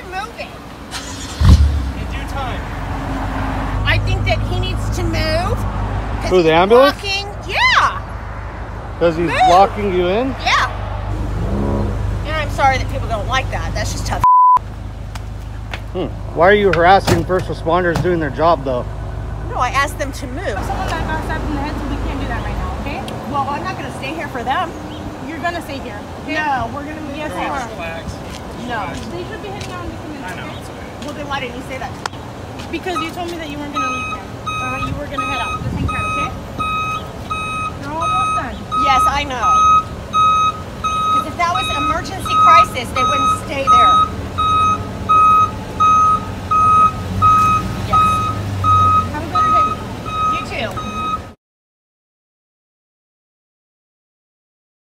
moving. In due time. I think that he needs to move. Who, the ambulance? Blocking. Yeah. Because he's blocking you in? Yeah. And I'm sorry that people don't like that. That's just tough. Why are you harassing first responders doing their job, though? No, I asked them to move. Someone that got stabbed in the head, so we can't do that right now, okay? Well, I'm not going to stay here for them. You're gonna stay here, okay? No, we're going to move. Yes, you are. Flags. No. They should be heading out in the community, I know, okay? it's okay. Well, then why didn't you say that to me? Because you told me that you weren't gonna leave here. You were gonna head out. Just hang tight, okay? You're almost done. Yes, I know. Because if that was emergency crisis, they wouldn't stay there.